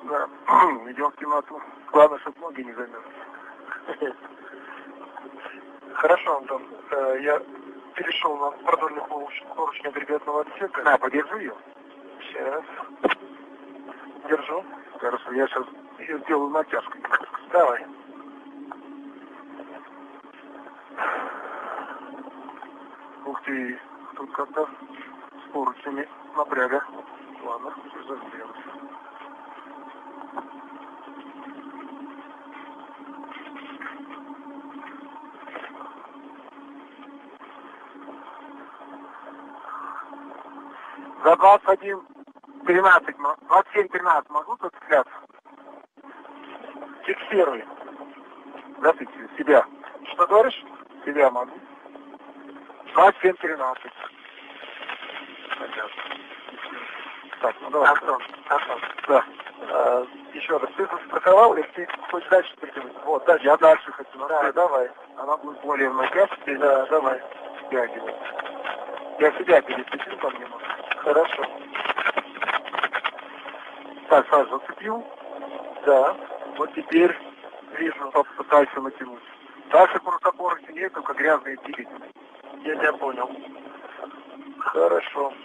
Да, идем в темноту. Главное, чтобы ноги не замерзли. Хорошо, Антон. Я перешел на продольный поручень агрегатного отсека. На, подержи ее. Сейчас. Держу. Хорошо, я сейчас ее сделаю натяжкой. Давай. Ух ты, тут как-то с поручнями напряга. Ладно, что сделать. За 21:13, 27:13 могу тут взгляд? Фиксируй. Да, фиксируй. Себя. Что говоришь? Себя могу. 27:13. Так, ну давай. Антон. Да. Еще раз, ты застраховал или ты хочешь дальше прикинуть? Вот, дальше. Я дальше хочу. Да, давай. Она будет более в натяжке. Да, давай. Стягивай. Я себя пересветил по мне. Хорошо. Так, сразу зацепил. Да. Вот теперь вижу, попытайся натянуть. Дальше просто порохи нет, только грязные двигатели. Я тебя понял. Хорошо.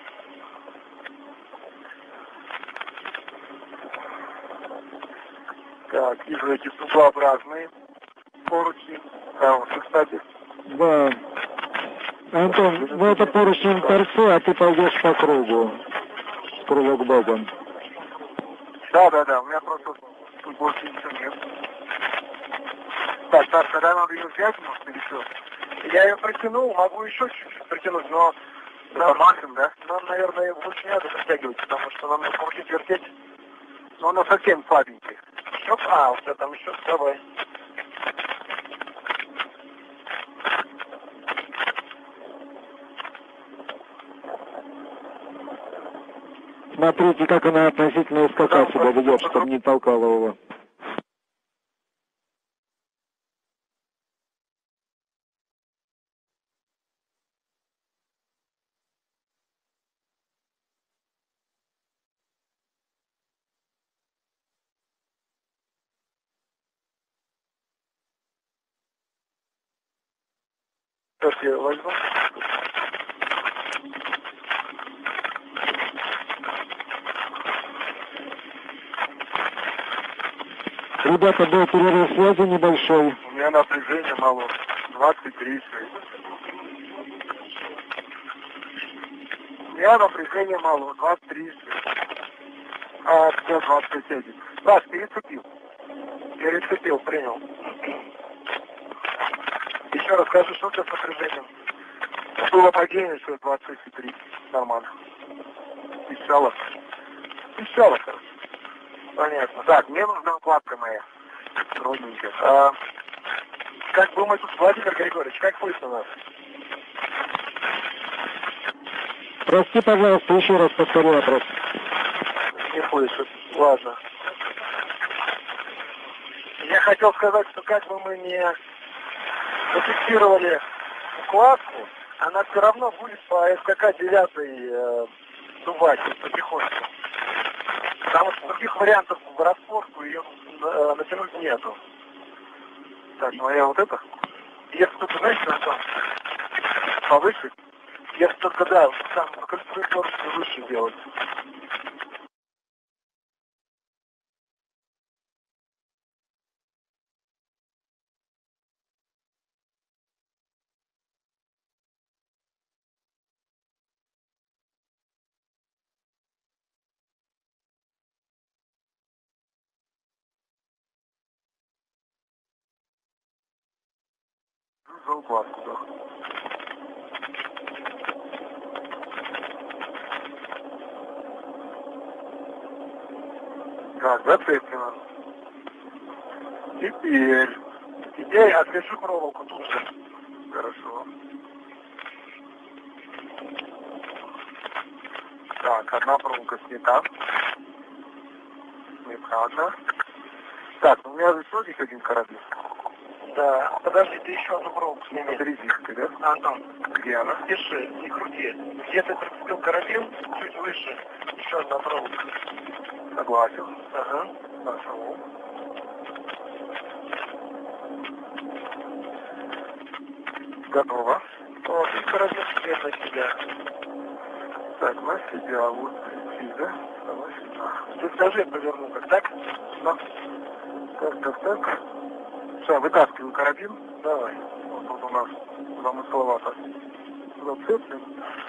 Так, вижу эти дугообразные поручни. Да, вот, кстати. Да. Антон, ну это поручень торцу, а ты пойдешь по кругу. Кругом боком. Да, у меня просто тут больше ничего нет. Так, когда надо ее взять, может, или что? Я ее протянул, могу еще чуть-чуть протянуть, но это максимум, да? Нам, наверное, больше не надо затягивать, потому что нам нужно крутить, вертеть. Но она совсем слабенькая. Оп, у тебя там еще, давай. Смотрите, как она относительно скака себя ведет, чтобы не толкала его. Сейчас я возьму. Ребята, был перерыв связи небольшой. У меня напряжение мало. 23. У меня напряжение мало. 23. А у тебя 27. Раз, перецепил. Перецепил, принял. Еще раз скажи, что у тебя с напряжением? Было падение, что 23. Нормально. Пищало. Хорошо. Понятно. Так, мне нужна укладка моя. Ровненькая. Как думаешь, Владимир Григорьевич, как слышно нас? Прости, пожалуйста, еще раз повторю вопрос. Не слышит. Ладно. Я хотел сказать, что как бы мы не зафиксировали укладку, она все равно будет по СКК 9 дувать потихоньку. Потому что других вариантов в распорку ее натянуть нету. Так, ну я вот это. Если только, знаете, там повыше, если только, да, там кольцевые поручни выше делать. За укладку, да. Так, зацеплено. Теперь отвяжу проволоку тут же. Хорошо. Так, одна проволока снята. Неправда. Так, у меня еще здесь один корабль. Да, подожди, ты еще одну проволоку сними. Это резинка, да? Антон, где она? Пиши, не крути. Где ты прицепил карабин, чуть выше, еще одна проволока. Согласен. Ага. Нашел. Готово. Вот, и корабель теперь на себя. Так, на себя, вот, да? Давай сюда. Ты скажи, я поверну, как так? Ну. Так. Все, вытаскиваем карабин. Давай. Вот тут у нас замысловато. Зацеплен.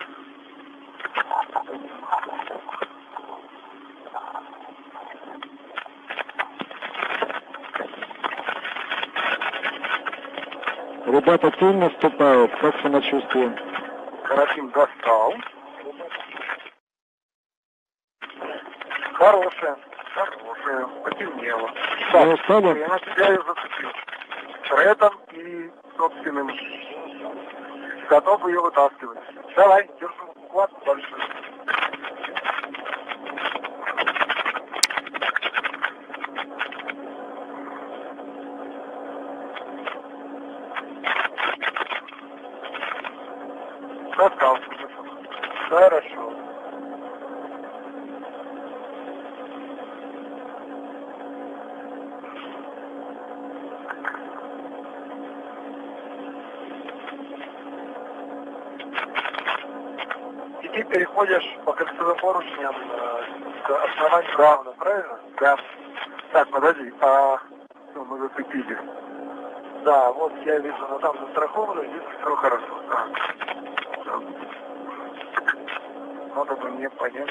Ребята, тень наступает. Как самочувствие? Карабин достал. Хорошая. Потемнело. Вы устали? Я на тебя ее зацепил. Шредом и собственным. Готов ее вытаскивать. Давай, держу уклад большой. Достал. Хорошо. И ты переходишь по кольцевым поручням к основанию равно, правильно? Да. Так, подожди, ну, мы зацепили. Да, вот я вижу, но там застраховано, здесь все хорошо. Так. Надо бы мне понять.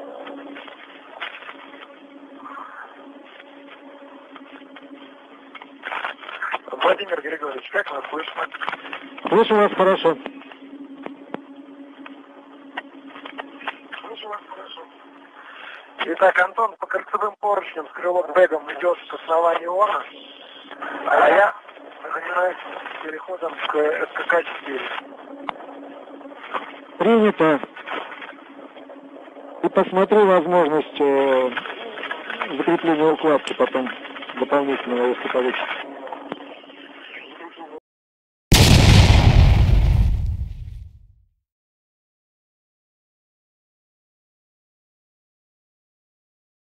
Владимир Григорьевич, как вас слышно? Слышу вас хорошо. Слышу вас хорошо. Итак, Антон, по кольцевым поручням с крылок-бэгом идет к основанию Орна, а я занимаюсь переходом к СКК-4. Принято. И посмотри возможность закрепления укладки потом дополнительного, если получится.